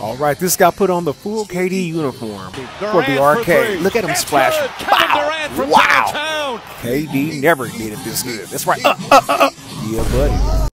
All right, this guy put on the full KD uniform for the Durant arcade. for Look at him That's splash. good. Kevin Durant from Wow. downtown. KD never did it this good. That's right. Yeah, buddy.